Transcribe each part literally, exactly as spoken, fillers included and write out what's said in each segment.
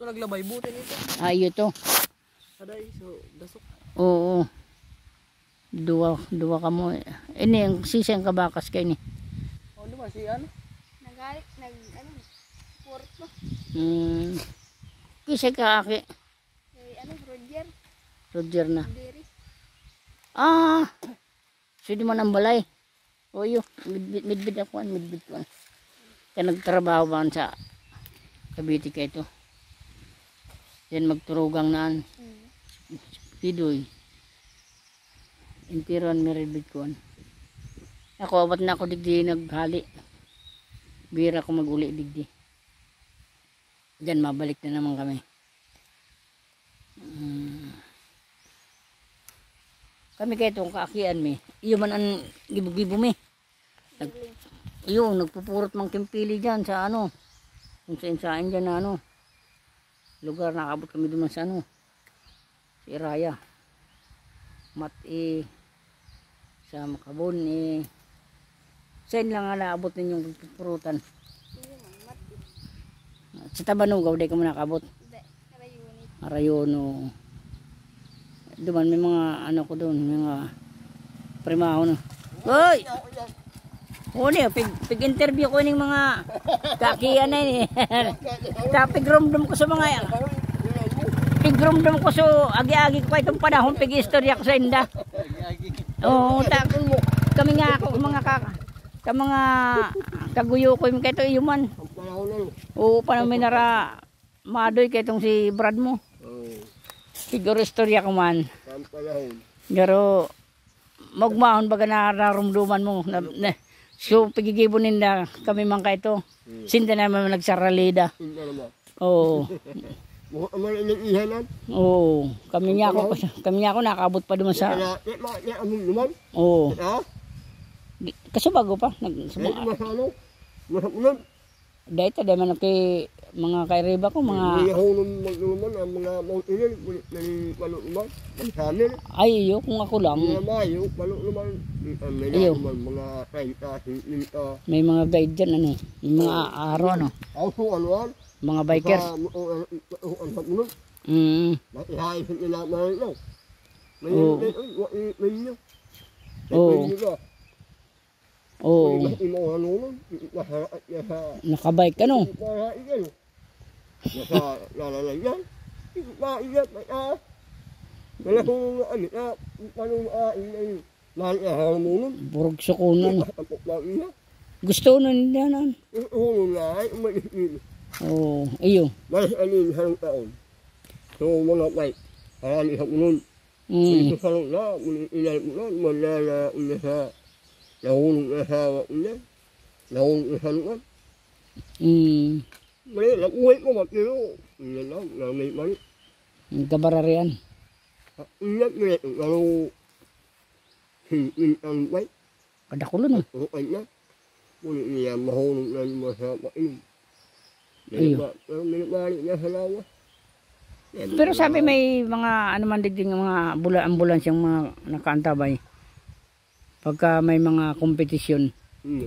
Ito naglabay buti nito. Ayo to. Aday, so dasok. Oo. Dua, dua ka mo. Ini ang sisang kabakas kay ni. Oh, di ba si ano? Nagalit, nag, ano, port mo. Hmm. Kisa ka aki. Eh, ano, Roger. Roger na. Diri. Ah. Sudi man ang balay. O yo, midbid, midbid ako, midbid ko. Kaya nagtrabaho ba sa Cavite ka ito. Yan magturugang naan. Hmm. Pidoy. Intiron miribid ko. Ako, abat na ako digdi naghali. Bira ko mag-uli digdi. Diyan, mabalik na naman kami. Hmm. Kami kayo itong kaakian mi. Iyo man ang gibo-gibo mi. Nag, iyo, nagpupurot mang kimpili dyan sa ano. Kung saan-saan dyan na ano. Lugar, nakabot kami duman sa ano. Si Iraya. Mat eh. Sa Makabon eh. Saan lang nga naabot ninyong pupurutan. Iyo man, mati. Sa Tabanugaw, di ka mo nakabot. Hindi, karayunit. Arayono. Duman may mga ano ko doon, may mga primaho no. Hoy! Huni, pig, pig interview ko ning mga kakiyan na ni. Tapig rumdum ko sa mga pig rumdum ko so agi-agi ko pa itong panahon pig istorya ko sa inda. Oo, ta kami nga ako mga kaka ka mga kaguyo ko yung kayto iyuman. Oo, panahon may nara madoy kaytong si Brad mo. Siguro istorya ko man. Pero magmahon baga nararumduman mo. Na, na, so pagigibon nila kami man kaito. Sinda naman nagsaralida. Oo. Oo. Kami niya ako kami niya ako nakabot pa duman sa. Oo. Kasi bago pa nag dahil ta dahil man kay mga kairiba ko mga ay iyo kung ako lang iyo may mga guide dyan ano may mga araw ano mga bikers mm oo oo nakabike ka no Nasa lalalayan. Maiyak ay ah. Wala kong ano ah, paano ah ilay. Mahal mo nun. Burog sukunan. Gusto nun yan. Oo na ay umalis. Oo, iyo. Mas alin harang taon. So mga bike. Harali sa nun. Mm. Ito sa na, ilay mo na, malala una sa nahulong na sa una. Nahulong na sa luan. Mm. Mali, nakuhay ko matiro. Iyan lang, namay mali. Kabararian. Iyan, iyan, kalau hin ang bay. Kadakulo no. Okay na. Muli niya mahulog na yung mga painom. Iyo. Pero may balik na sa lawa. Pero sabi may mga ano man digding mga bula ambulance yung mga nakaantabay. Pagka may mga kompetisyon. Hmm.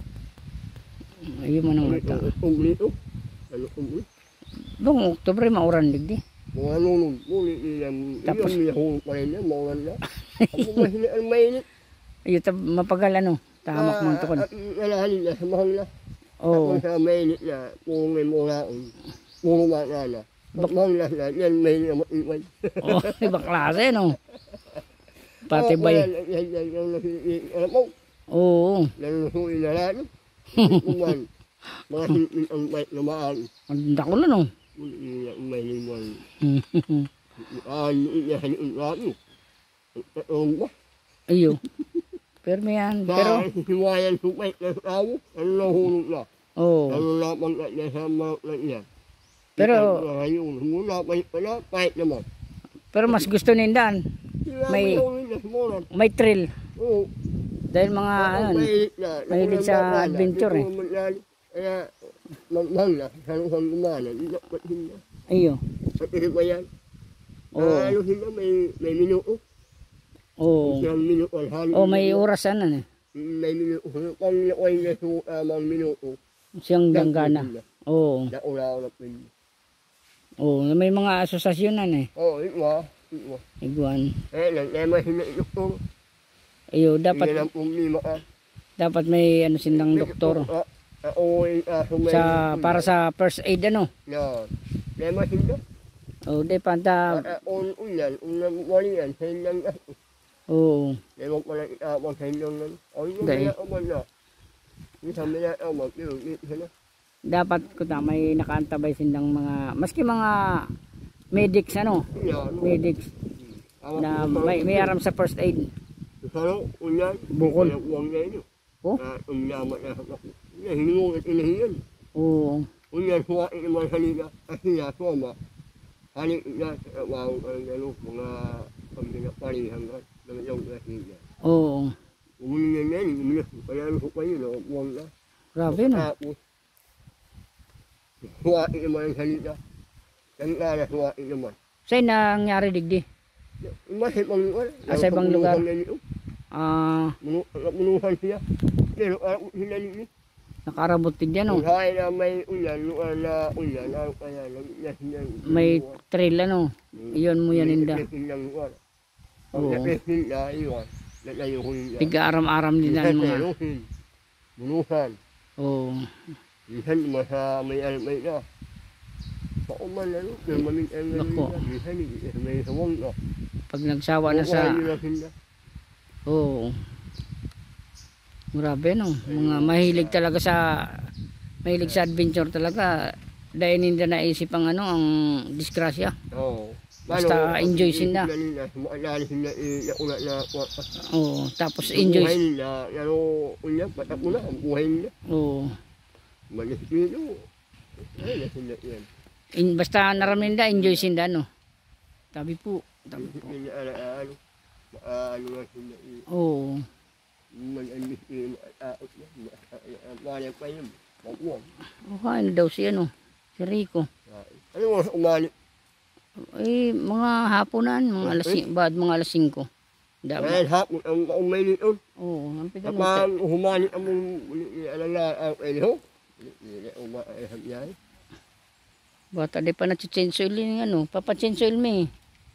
Ayun man ang ata. Ungli ito. Ano ungli? Noong Oktubre mauran digdi. Mga nunong. Muli niya. Tapos- Iyan niya hulog pa rin niya. Maulan na. Ako mahili ang mainit. Ayun tab mapagal ano. Tahamak man tukod. Nalahalin na sa mahal na. Oo. Ako sa mainit na. Kung may mulaon. Kung mata na. Pag mahal na na. Yan mainit na matiway. Oh, iba klase no. Pati ba yun? Yan, yan, yan, yan, alam mo. Oo. Nalusuin na lang. Kuman. Mga hintin ang bait na mahal. Ang dakulo no. Muli niya ang may liman. Ah, niya sa liin natin. Ang ba? Ayo. Pero may yan. Pero, Sa hiwayan sa bait na tao. Ano nahulog na. oo. Ano naman na niya sa mga na niya. Pero- Ngayon, mula bait pa na, bait naman. Pero mas gusto nindan. May- May thrill. Oo. Dahil mga ano. mahilig sa adventure eh. Kaya, magmahal na, sarang lumanan, dapat hindi. Ayo. Pati ba yan? Oo. Halo sila, may, may minuto. Oo. Isang minuto, halo. Oh, may oras ano eh. May minuto. Pag nakuha na sa amang minuto, Siyang ganggana. Oo. naula na pin. Oo, may mga asosasyonan eh. Oo, ikaw. Ikaw. Iguan. Eh, nagkema sila doktor. Ayo, Hindi dapat lang problema ka. dapat may ano silang doktor. Oo, sumay. Sa para sa first aid ano. Yan. Kema sila. Oh, di panta. On ulan, ulan wali yan. Sa ilang ako. Oo. Ewan ko lang itawag sa ilang yan. O, yung Dahil- mga aman na. Yung sa mga aman, yung sila. Dapat ko ta may nakaantabay silang mga maski mga medics ano, Yan. medics na may may aram sa first aid. Sarang ulan. Bukol. Uwan na yun. Oh? Ulan na ako. Hinungan at inahiyan. Oo. Ulan, huwain naman halika. Asiya, soma. Halik na sa wow, ang ano, mga pagdinaparihan ka. Ng iyong asiya. Oo. Umunin na yan. Umunin. Kaya ano pa yun. Uwan na. Grabe no. Tapos, huwain naman ang halika. Saan ka na huwain naman. Sa'yo nangyari digdi? Mas ibang lugar. Ah, sa ibang lugar. Munuhan Ah, Munuhan siya. Pero ako sila nila. nakarabot digdi ano. Kung kaya na may ulan, lugar na ulan, ano kaya lang, yes, yan. May trail ano. Iyon mo yan inda. Napisin lang lugar. Oo. Pag napisin na, iwan. Nalayo ko nila. Tiga-aram-aram din ang mga. Nasasaluhin. Munuhan. Oo. Minsan naman sa may almay na. Sa uman na, no? Pero maming almay Nako. na. Minsan, eh, may sawang na. Pag nagsawa na sa Kukuha nila sila. Oo. Grabe no. Mga mahilig talaga sa mahilig sa adventure talaga. Dahil hindi naisip ang ano ang disgrasya. Oo. Basta enjoy sila. Maalala sila, eh, nauna na. Oo. Tapos Buhay enjoy. nila, lalo unya, patak mo na, ang buhay nila. Oo. Malis nila. Ay, na sila yan. In, basta naramin nila enjoy sinda no. Tabi po. Tabi po. Hindi na ano, maano nga sila. eh, Oo. Mag-alis nila, maataot na. Malayang pa yun. Makuwang. Okay na daw siya no. Si Rico. Ano mo, umali? Eh, mga hapunan, mga alas, bad mga alas singko. Dapat. Dahil hapon, ang umay nito. Oo, ang pigan mo. Kapag humani ang mong alala ang elho. Hindi na umaayahag yan. Bata di pa na-change oil yung ano, papa-change oil mo eh.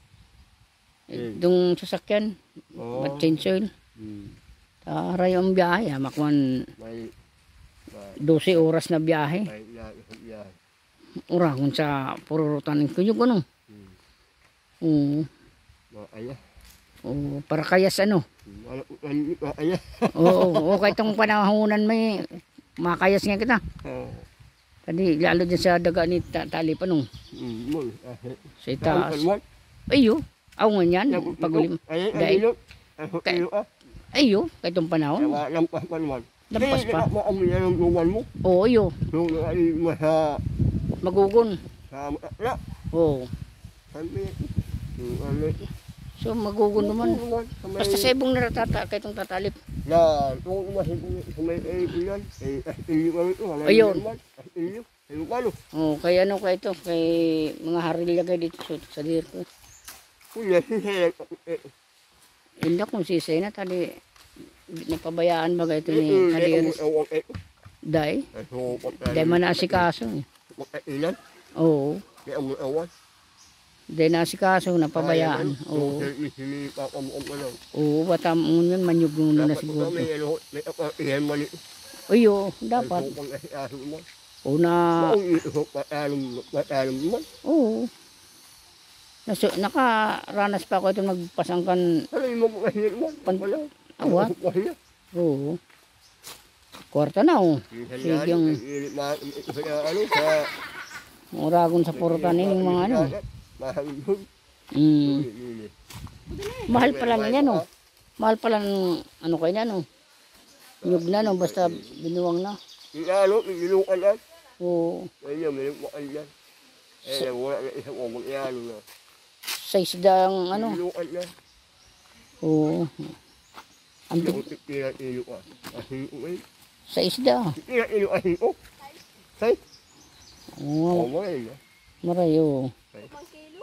Hmm. Itong sasakyan, Oo. pa-change oil. Hmm. Taray ang biyahe, makwan May, may, dose oras na biyahe. may iahag yan. Ura kung sa pururutan ng kuyog ano. Hmm. Oo, Maayah. oo, para kayas ano. Ano, ano, maayah. Oo, oo, kahit itong panahonan may makayas nga kita. Oo. Kadi lalo din sa daga ni ta tali pa nung. Hmm, mo. Sa itaas. Ano, Ayo, aw nga yan, pagulim. Ay, Dahil- ay, ay, ay, ay, Ayo, kahit itong panahon. lampas pa naman. Lampas pa. Hindi, maamoy na ng luman mo. Oo, ayo, Yung ay, masa, magugon. sa, na, Oo. sabi, yung ano, So magugon naman. sa may- Basta sa ibong naratata, kahit itong tatalip. na, kung umasin sa may ay, ilan, ay, astilyo ka ito, wala Ayun. naman, astilyo, ay, paano? Oo, kaya ano ka ito, kay mga harilya kayo dito sa, sa dir ko. Kunya, sisaya, eh, Hindi kung sisay na, tali, napabayaan ba ito eh, ni eh, Kadiris. awang, eh, Day, eh, so, pagka- day man naasikaso eh. ilan, Oo, may among awan. day naasikaso, napabayaan. Oo, Sini, papamuong ka lang. oo, bata mo yun, manyug mo na Dapat siguro. may ano, may apa, iyan mali. Uyo, dapat. Ay, kung ay aso mo. Una, Kung ito, patalong, patalong mo. oo. Naso, nakaranas pa ako ito magpasangkan. Ano yung mga kahit mo? Pan- Wala. Awat? Wala. Oo. Kwarta na oh. Minsan Sige, yan, yung- eh, ma- sa ano, sa... Muragon sa purutan yung mga ano. Mahal yun. Mm. Yun, Mahal pala na yan oh. Mahal pala ng ano kayo na no. Nyug na no, basta binuwang na. yung ano, yung nilukan yan. Oo. Ayun, may nilukan yan. Eh, wala na isang umang iano na. Sa isda ang ano. Nilukan yan. Oo. Ang Yung big- tira nilukan. Kasi, umay. sa isda. Tira nilukan, oh. Say, Oo. oh, mga yun. Maray oo. Pang kilo.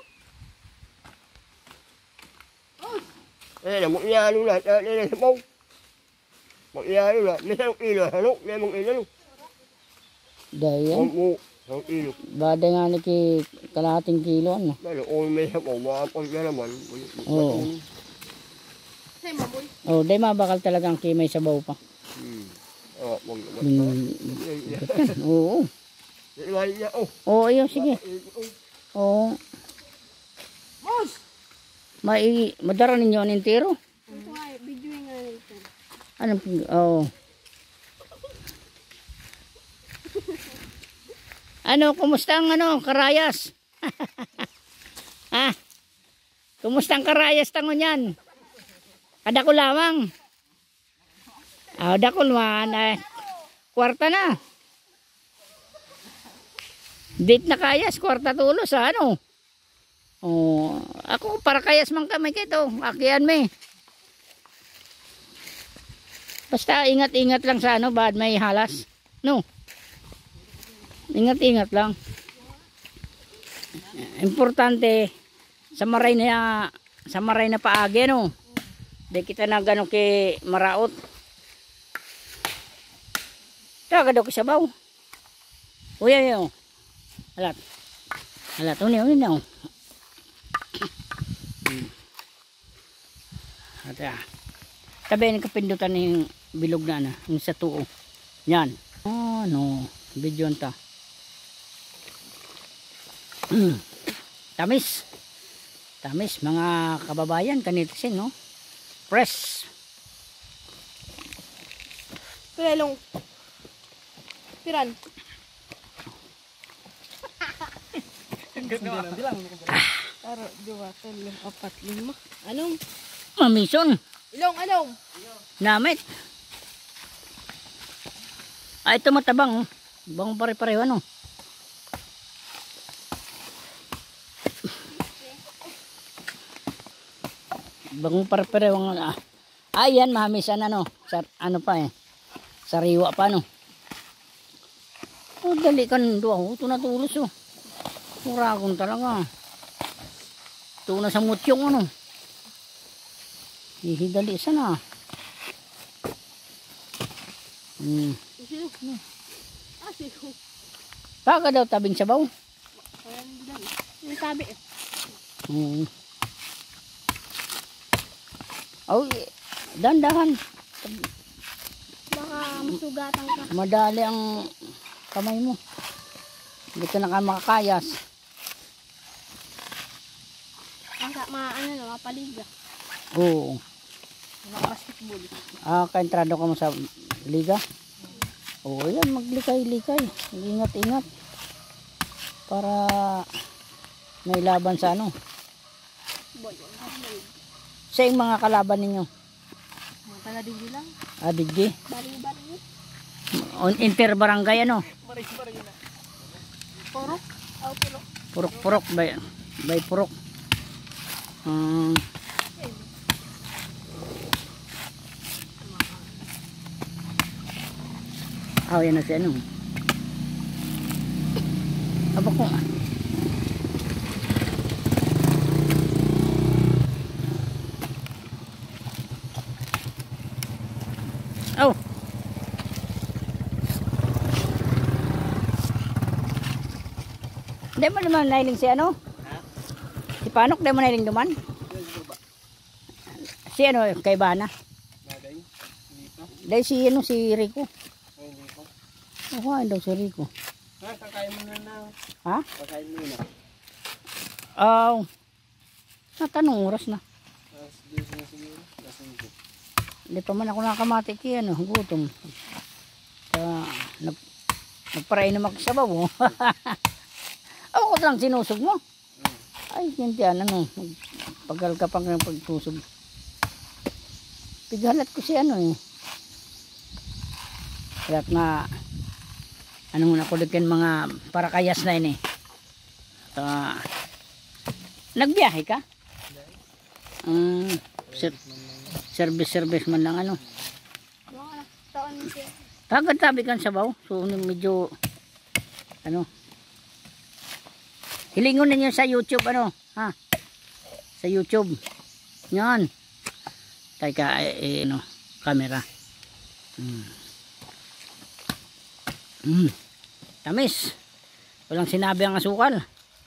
Eh, na mong iano na, eh, eh, sa pao. Mong iano na, nasa yung ilo, hanok, na mong ilo. Dahil Mo, Ang ilo. Bada nga ni ki kalahating kilo ano. Lalo, kung may sabaw, makapag ka naman. Oo. Say, maboy. Oh, day mabakal talagang kimay sabaw pa. Hmm. Oo, wag naman. Hmm. Oo. Ilan niya, oh. Oo, ayun, sige. Oo. Boss! Mai, madara ninyo ang entero. Ito nga, video nga nito. Anong ping... Oo. Ano, kumusta ang ano, karayas? Ha? Kumusta ang karayas tangon yan? Kada ko lamang. Ah, dakol man. Eh, kwarta na. Date na kayas, kwarta tulos sa ano. Oh, ako para kayas man kami kito, akian me. Basta ingat-ingat lang sa ano, bad may halas. No. Ingat-ingat lang. Importante sa maray na sa maray na paagi no. Di kita na gano kay maraot. Taga daw ko sabaw. Uy ayo. Alat. Alat uni uni na. Ata. Tabi ni kapindutan ning bilog na na, yung sa tuo. Yan. Oh no, video ta. Mm. Tamis. Tamis mga kababayan kanito sin no. Press. Pirelong. Piran. Taro, dua, talo, apat, lima. Anong? Mamison. Ilong, anong? Namit. Ah, ito matabang. Oh. Bang pare-pareho ano. Bang pare-pareho ang ah. Ayan, mahamisan ano. Sa, ano pa eh. Sariwa pa no. Oh, dali kan doon. Oh, ito natulos oh. Mura akong talaga. Ito na sa mutyong ano. Hihidali sana. Hmm. Sino? Ah, sino? Baka daw tabing sabaw. Ayan, bilang. Yung tabi eh. Hmm. Oh, dandahan. Baka masugatan ka. Madali ang kamay mo. Hindi ka na ka makakayas. Baka ma, ano na, mapaliga. Oo. Mga basketball. Ah, kaentrado ka mo sa liga? Oo, yan. Maglikay-likay. Ingat-ingat. Para may laban sa ano. Boy, boy. Sa yung mga kalaban ninyo. Mga taga-digi lang. Ah, digdi. Bari-bari. On inter-barangay ano. Purok. Oh, purok. Purok-purok. Bay, bay purok. Hmm. Oh, yan na si ano. Aba ko. Oh. Hindi mo naman nailing si ano? Si Panok, hindi mo nailing duman? Si ano, kay Bana? Dahil si ano, si Rico. Oh, kain daw si Rico. Ha, kakain mo na na. Ha? Kakain mo na. Oh. Natanong oras na. Tapos, dito na siguro. Lasing ko. Hindi pa man ako nakamati kaya ano, gutom. Uh, nag, nagparay na magsabaw. Oh. Ako ko lang sinusog mo. Ay, hindi yan, ano, pagal ka pang pagtusog. Pighalat ko si ano eh. Kaya't nga, ano muna kulikin mga parakayas na yun eh. Uh, nagbiyahe ka? Um, ser service service man lang ano. Mga anak, taon mo siya. Kagad tabi kan sabaw. So medyo, ano, hilingon ninyo sa YouTube ano, ha? Sa YouTube. Yan. Teka, eh, eh, ano, camera. Hmm. Hmm. Tamis. Walang sinabi ang asukal.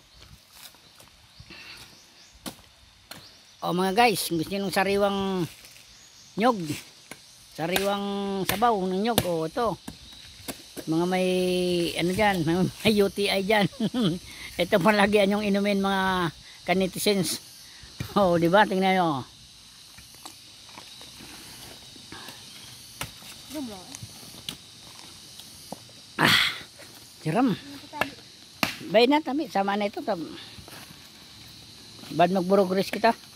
O mga guys, gusto niyo ng sariwang nyog, sariwang sabaw ng nyog, o ito. Mga may ano dyan, may U T I dyan. Ito palagi yung inumin mga kanitizens. O, di ba? Tingnan nyo. Ah, tiram. Bay na, tami. Sama na ito. Bad magburogres kita.